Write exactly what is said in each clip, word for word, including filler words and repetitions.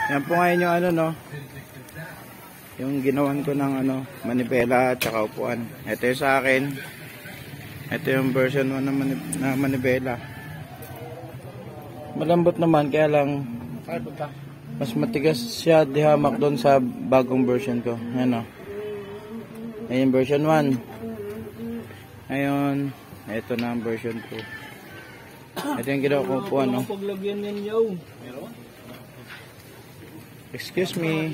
Yan po ngayon yung ano, no, yung ginawan ko ng ano, manibela at saka upuan. Ito yung sa akin. Ito yung version one na, manib na manibela. Malambot naman, kaya lang mas matigas siya di hamak doon sa bagong version ko. Ayan o. Ayan yung version one. Ngayon, ito na ang version two. Ito yung ginawa ko upuan, no. Excuse me.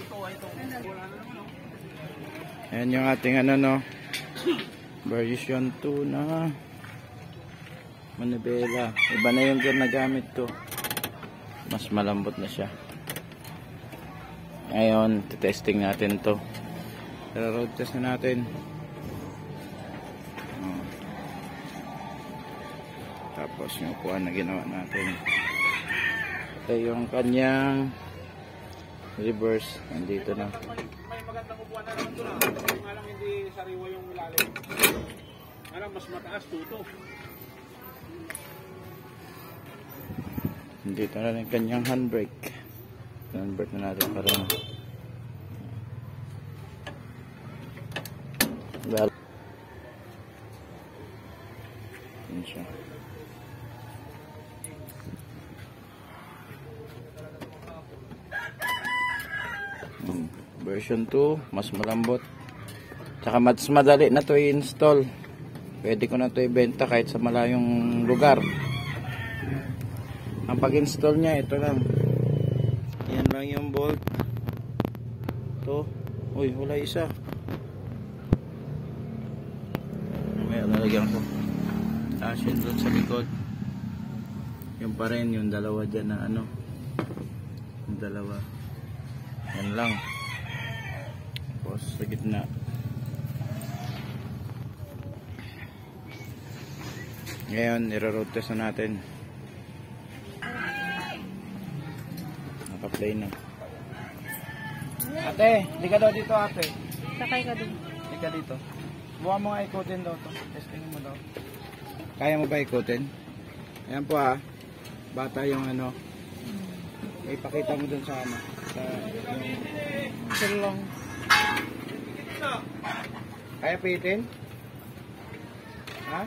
Ayan yung ating ano, no, version two na manibela. Iba na yung ginagamit ko. Mas malambot na siya. Ngayon, testing natin to. Pero road test na natin. Tapos yung upuan na ginawa natin. Ito yung kanyang reverse. Nandito na. May magandang upuan na lang ito na. Nga lang hindi sariwa yung ilalim. Alam, mas mataas tuto. Dito na rin kanyang handbrake. Handbrake na natin para na. Well, yun siya. Hmm. Version two, mas malambot. Tsaka mas madali na to i-install. Pwede ko na to ibenta kahit sa malayong lugar. Ang pag-install niya, ito lang. Yan lang yung bolt. Ito. Uy, wala isa. May lalagyan ko. Tapos yun doon sa likod. Yung pa rin, yung dalawa dyan na ano. Yung dalawa. Yan lang. Tapos sa gitna. Ngayon, nire-road test na natin. Naka-play na. Ate, di ka daw dito, ate. Sakay ka dun. Di ka dito. Buka mo nga ikutin daw to. Testing mo daw. Kaya mo ba ikutin? Ayan po ah. Bata yung ano. Ipakita mo dun sa ano. Sa yung silong. Kaya pihitin? Ha?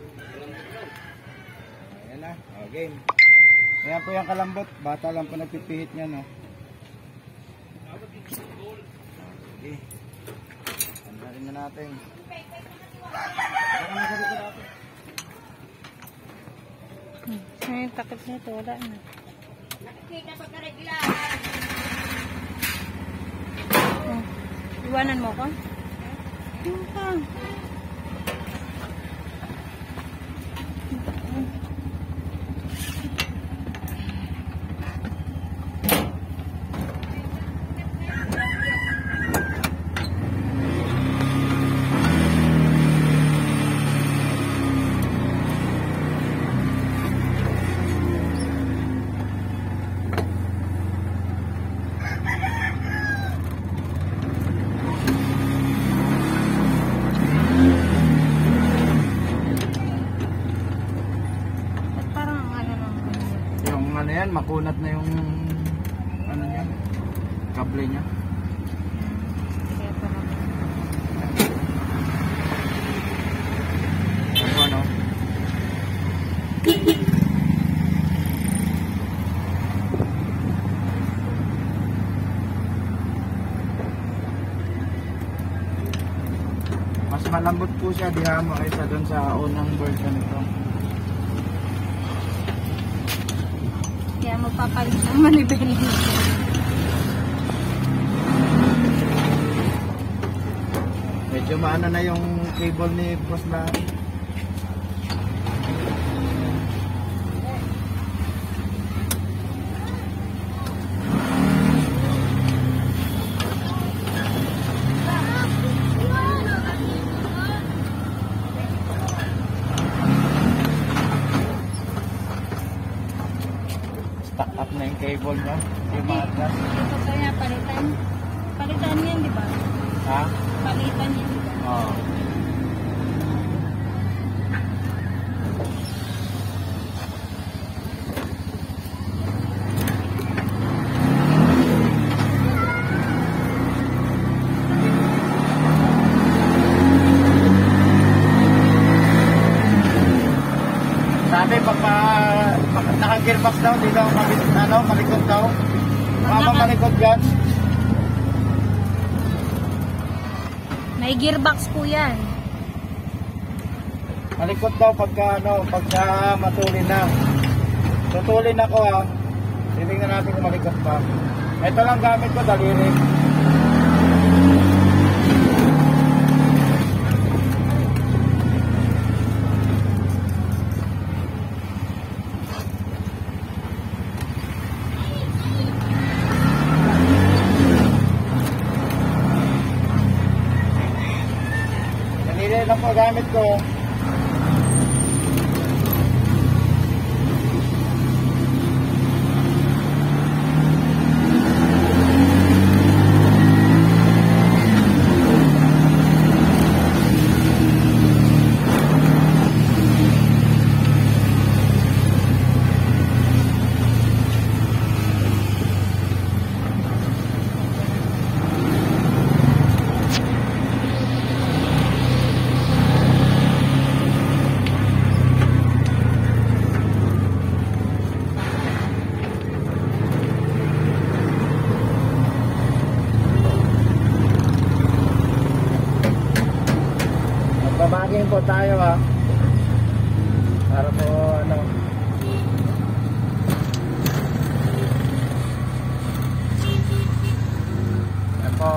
Ayan na. O, game. Ayan po yung kalambot. Bata lang po nagpipihit niya, no? Okay. Andarin na natin. Hmm. Ay, takip nito. Wala na. Nakikita sa karegla. Oh. Iwanan mo ko? Yung ka. Ano yan, makunat na yung ano niya, kable niya. Kaya pa lang. Ano ano? Mas malambot po siya dihamo kaysa doon sa unang version nito. Kaya magpapalit ng manibela. Medyo maano na yung cable ni Boss na. Stuck up na yung cable niya. Yung mga gas. Ito kaya palitan. Palitan yan, di ba? Ha? Palitan yan. Oo. gearbox daw, di daw malikot, ano, malikot daw. Mama malikot yan. May gearbox po yan. Malikot daw pagka, ano, pagka matulin na. Tutulin ako ha. Titingnan natin kung malikot pa. Ito lang gamit ko, daliri. Daliri lang po gamit ko. Babagin po tayo ha. Para po ano. Yan po.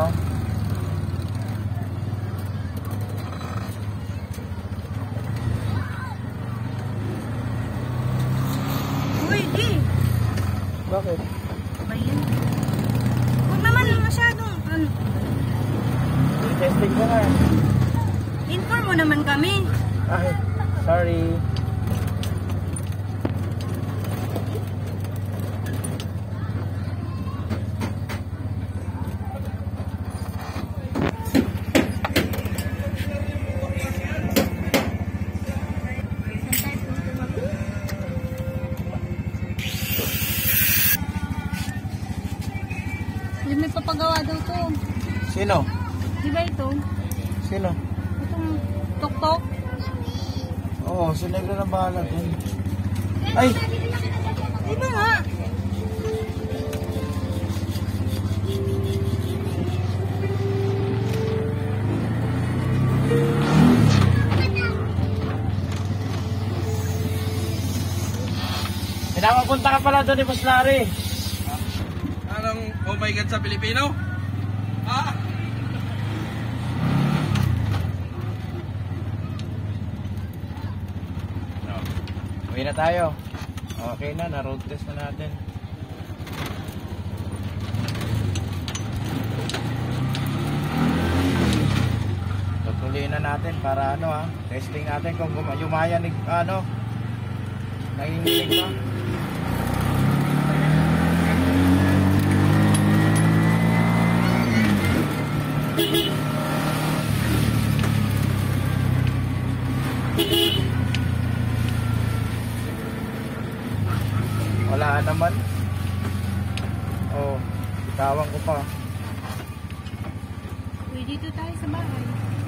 Uy, di. Bakit? Ba yan? Huwag naman masyadong, ano. Testing ko nga. Inform mo naman kami. Ay, sorry. Hindi may papagawa daw to. Sino? Di ba ito? Sino? Itong tok-tok. Oo, si Negro na bahala dun. Ay! Di ba nga? Pinapapunta ka pala doon ni Boss Larry. Anong oh my God sa Pilipino? Ah! Uwi na tayo. Okay na, na-road test na natin. Tutuloy na natin para ano ha, testing natin kung gum- yumaya ni ano, nanginginig ba. Wala naman. Oh, bitawan ko pa. Uy, dito tayo sa bahay.